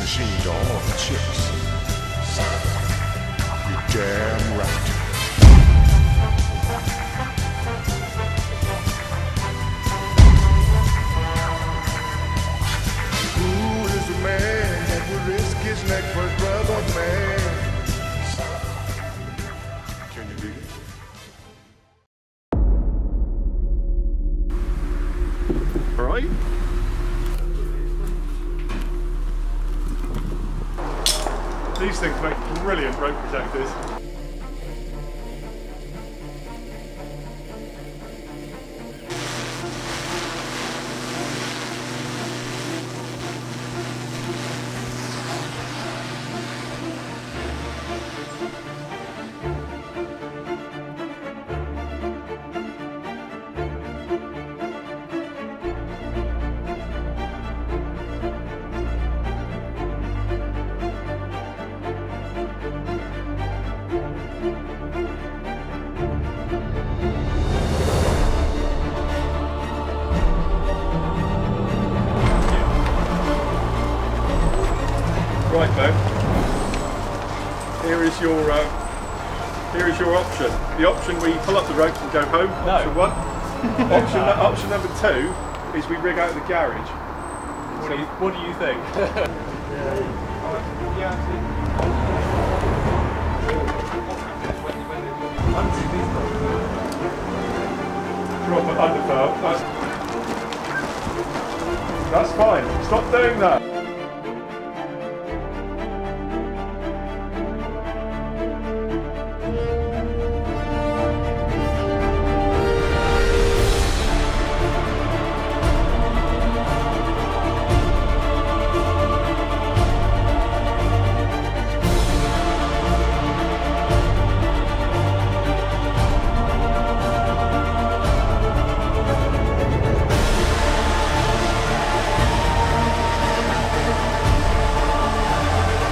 machine to all the chicks. You're damn right. Who is the man that would risk his neck for his brother, man? Can you dig it? All right. These things make brilliant rope protectors. Right, Bo. Here is your option. The option we pull up the ropes and go home. No. Option one. option number two is we rig out the garage. What do you think? Proper underbelt. That's fine. Stop doing that.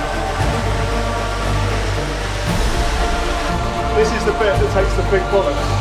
This is the bit that takes the big bullets.